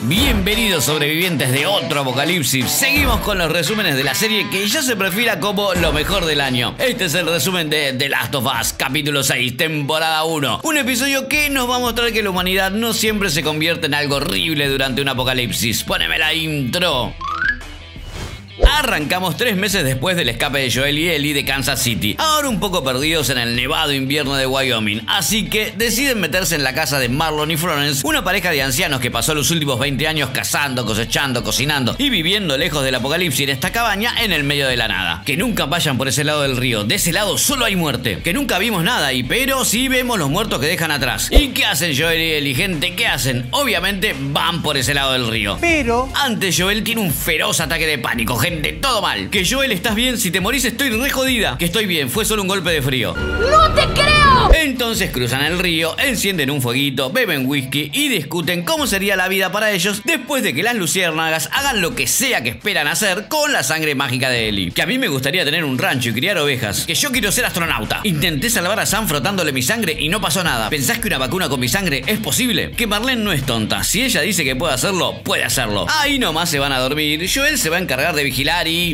Bienvenidos sobrevivientes de otro apocalipsis. Seguimos con los resúmenes de la serie que ya se perfila como lo mejor del año. Este es el resumen de The Last of Us, capítulo 6, temporada 1. Un episodio que nos va a mostrar que la humanidad no siempre se convierte en algo horrible durante un apocalipsis. Póneme la intro. Arrancamos 3 meses después del escape de Joel y Ellie de Kansas City, ahora un poco perdidos en el nevado invierno de Wyoming, así que deciden meterse en la casa de Marlon y Florence, una pareja de ancianos que pasó los últimos 20 años cazando, cosechando, cocinando y viviendo lejos del apocalipsis en esta cabaña en el medio de la nada. Que nunca vayan por ese lado del río, de ese lado solo hay muerte, que nunca vimos nada pero sí vemos los muertos que dejan atrás. ¿Y qué hacen Joel y Ellie, gente? ¿Qué hacen? Obviamente van por ese lado del río. Pero antes Joel tiene un feroz ataque de pánico, gente, todo mal. Que Joel, ¿estás bien? Si te morís estoy re jodida. Que estoy bien, fue solo un golpe de frío. ¡No te creo! Entonces cruzan el río, encienden un fueguito, beben whisky y discuten cómo sería la vida para ellos después de que las luciérnagas hagan lo que sea que esperan hacer con la sangre mágica de Ellie. Que a mí me gustaría tener un rancho y criar ovejas. Que yo quiero ser astronauta. Intenté salvar a Sam frotándole mi sangre y no pasó nada. ¿Pensás que una vacuna con mi sangre es posible? Que Marlene no es tonta. Si ella dice que puede hacerlo, puede hacerlo. Ahí nomás se van a dormir. Joel se va a encargar de vigilar y...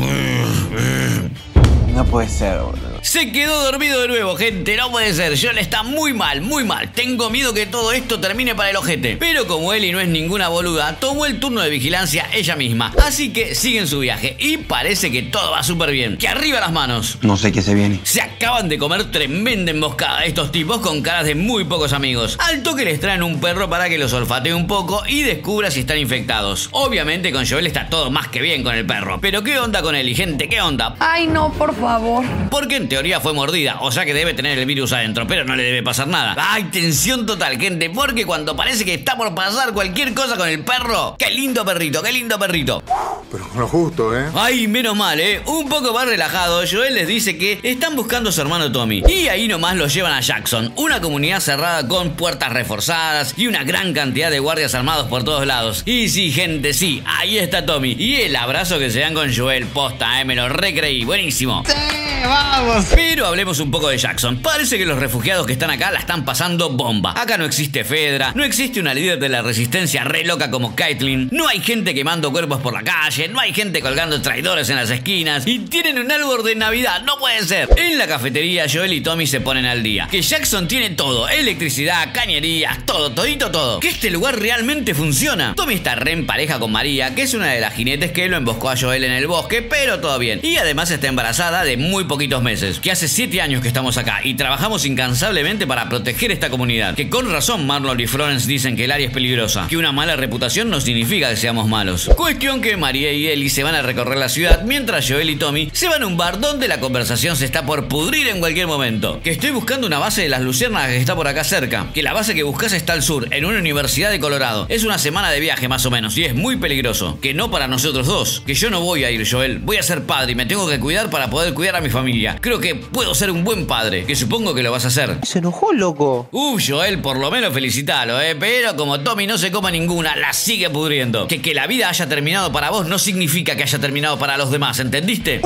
No puede ser, boludo. Se quedó dormido de nuevo, gente, no puede ser. Joel está muy mal, muy mal. Tengo miedo que todo esto termine para el ojete. Pero como Ellie no es ninguna boluda, tomó el turno de vigilancia ella misma. Así que siguen su viaje y parece que todo va súper bien. ¡Que arriba las manos! No sé qué se viene. Se acaban de comer tremenda emboscada estos tipos con caras de muy pocos amigos. Al toque les traen un perro para que los olfatee un poco y descubra si están infectados. Obviamente con Joel está todo más que bien con el perro. Pero ¿qué onda con Ellie, gente? ¿Qué onda? Ay, no, por favor. Porque en teoría fue mordida, o sea que debe tener el virus adentro, pero no le debe pasar nada. ¡Ay, tensión total, gente! Porque cuando parece que está por pasar cualquier cosa con el perro... ¡Qué lindo perrito, qué lindo perrito! Pero con lo justo, ¿eh? ¡Ay, menos mal, Un poco más relajado, Joel les dice que están buscando a su hermano Tommy. Y ahí nomás lo llevan a Jackson, una comunidad cerrada con puertas reforzadas y una gran cantidad de guardias armados por todos lados. Y sí, gente, sí, ahí está Tommy. Y el abrazo que se dan con Joel, posta, me lo recreí, buenísimo. ¡Sí, vamos! Pero hablemos un poco de Jackson. Parece que los refugiados que están acá la están pasando bomba. Acá no existe Fedra, no existe una líder de la resistencia re loca como Caitlyn, no hay gente quemando cuerpos por la calle, no hay gente colgando traidores en las esquinas y tienen un árbol de Navidad, no puede ser. En la cafetería Joel y Tommy se ponen al día. Que Jackson tiene todo, electricidad, cañerías, todo, todito todo. Que este lugar realmente funciona. Tommy está re en pareja con María, que es una de las jinetes que lo emboscó a Joel en el bosque, pero todo bien. Y además está embarazada de muy poquitos meses. Que hace 7 años que estamos acá y trabajamos incansablemente para proteger esta comunidad. Que con razón Marlon y Florence dicen que el área es peligrosa. Que una mala reputación no significa que seamos malos. Cuestión que María y Ellie se van a recorrer la ciudad mientras Joel y Tommy se van a un bar donde la conversación se está por pudrir en cualquier momento. Que estoy buscando una base de las luciérnagas que está por acá cerca. Que la base que buscas está al sur, en una universidad de Colorado. Es una semana de viaje más o menos y es muy peligroso. Que no para nosotros dos. Que yo no voy a ir, Joel. Voy a ser padre y me tengo que cuidar para poder cuidar a mi familia. Creo que puedo ser un buen padre, que supongo que lo vas a hacer. Se enojó, loco. Joel, por lo menos felicítalo, pero como Tommy no se coma ninguna, la sigue pudriendo. Que la vida haya terminado para vos no significa que haya terminado para los demás, ¿entendiste?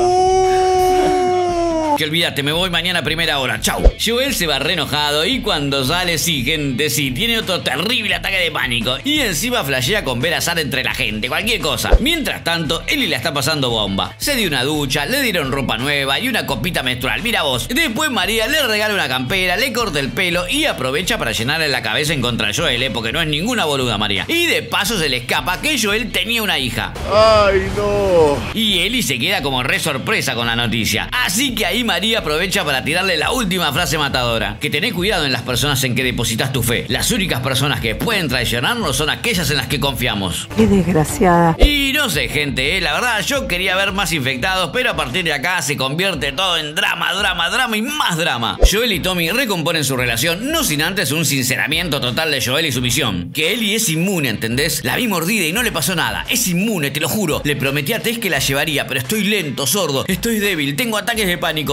Que olvídate, me voy mañana a primera hora, chau. Joel se va re enojado y cuando sale, sí, gente, sí, tiene otro terrible ataque de pánico. Y encima flashea con ver azar entre la gente, cualquier cosa. Mientras tanto, Ellie la está pasando bomba. Se dio una ducha, le dieron ropa nueva y una copita menstrual, mira vos. Después María le regala una campera, le corta el pelo y aprovecha para llenarle la cabeza en contra de Joel, porque no es ninguna boluda María. Y de paso se le escapa que Joel tenía una hija. ¡Ay, no! Y Ellie se queda como re sorpresa con la noticia. Así que ahí María aprovecha para tirarle la última frase matadora. Que tenés cuidado en las personas en que depositas tu fe. Las únicas personas que pueden traicionarnos son aquellas en las que confiamos. Qué desgraciada. Y no sé, gente, la verdad yo quería ver más infectados, pero a partir de acá se convierte todo en drama, drama, drama y más drama. Joel y Tommy recomponen su relación, no sin antes un sinceramiento total de Joel y su misión. Que Ellie es inmune, ¿entendés? La vi mordida y no le pasó nada. Es inmune, te lo juro. Le prometí a Tess que la llevaría, pero estoy lento, sordo, estoy débil, tengo ataques de pánico,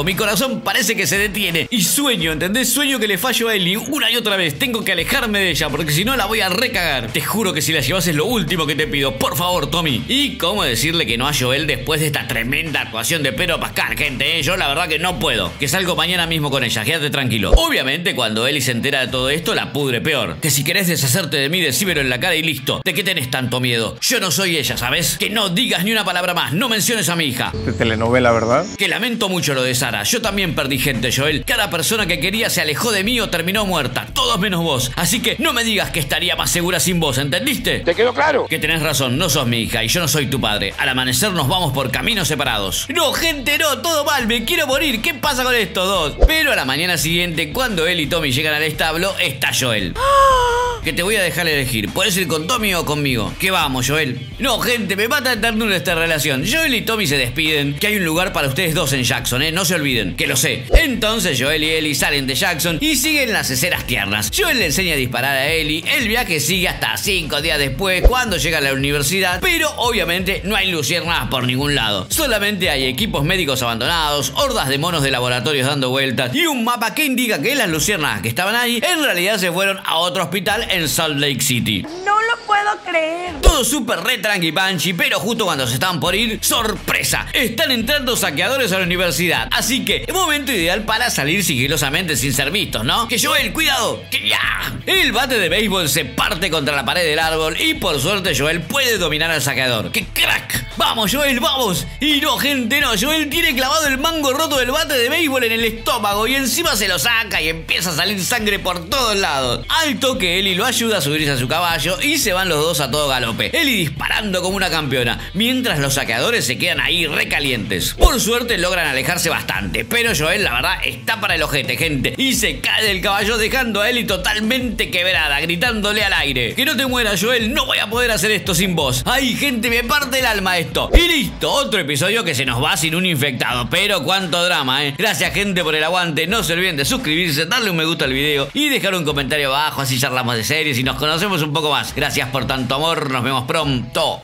Mi corazón parece que se detiene. Y sueño, ¿entendés? Sueño que le fallo a Ellie una y otra vez. Tengo que alejarme de ella porque si no la voy a recagar. Te juro que si la llevas es lo último que te pido. Por favor, Tommy. Y cómo decirle que no a Joel después de esta tremenda actuación de Pedro Pascal, gente. Yo la verdad que no puedo. Que salgo mañana mismo con ella. Quédate tranquilo. Obviamente, cuando Ellie se entera de todo esto, la pudre peor. Que si querés deshacerte de mí, decímelo en la cara y listo. ¿De qué tenés tanto miedo? Yo no soy ella, ¿sabes? Que no digas ni una palabra más. No menciones a mi hija. De telenovela, ¿verdad? Que lamento mucho lo de Sara. Yo también perdí gente, Joel. Cada persona que quería se alejó de mí o terminó muerta. Todos menos vos. Así que no me digas que estaría más segura sin vos, ¿entendiste? ¿Te quedó claro? Que tenés razón, no sos mi hija y yo no soy tu padre. Al amanecer nos vamos por caminos separados. No, gente, no, todo mal, me quiero morir. ¿Qué pasa con estos dos? Pero a la mañana siguiente, cuando él y Tommy llegan al establo, está Joel. Que te voy a dejar elegir. ¿Puedes ir con Tommy o conmigo? ¿Qué vamos, Joel? No, gente, me mata de ternura esta relación. Joel y Tommy se despiden. Que hay un lugar para ustedes dos en Jackson, no se olviden. Que lo sé. Entonces Joel y Ellie salen de Jackson y siguen las escenas tiernas. Joel le enseña a disparar a Ellie. El viaje sigue hasta 5 días después, cuando llega a la universidad. Pero obviamente no hay luciérnagas por ningún lado. Solamente hay equipos médicos abandonados, hordas de monos de laboratorios dando vueltas y un mapa que indica que las luciérnagas que estaban ahí en realidad se fueron a otro hospital en Salt Lake City. No lo puedo creer. Todo súper re tranqui panchi, pero justo cuando se están por ir, ¡sorpresa! Están entrando saqueadores a la universidad. Así que, momento ideal para salir sigilosamente sin ser vistos, ¿no? Que Joel, cuidado, que ya. El bate de béisbol se parte contra la pared del árbol y por suerte Joel puede dominar al saqueador. ¡Qué crack! ¡Vamos, Joel, vamos! Y no, gente, no. Joel tiene clavado el mango roto del bate de béisbol en el estómago y encima se lo saca y empieza a salir sangre por todos lados. Al toque, Ellie lo ayuda a subirse a su caballo y se van los dos a todo galope. Ellie disparando como una campeona, mientras los saqueadores se quedan ahí recalientes. Por suerte logran alejarse bastante, pero Joel, la verdad, está para el ojete, gente. Y se cae del caballo dejando a Ellie totalmente quebrada, gritándole al aire: que no te mueras, Joel, no voy a poder hacer esto sin vos. Ay, gente, me parte el alma esto. Y listo, otro episodio que se nos va sin un infectado. Pero cuánto drama, Gracias, gente, por el aguante. No se olviden de suscribirse, darle un me gusta al video y dejar un comentario abajo, así charlamos de series y nos conocemos un poco más. Gracias por tanto amor, nos vemos pronto.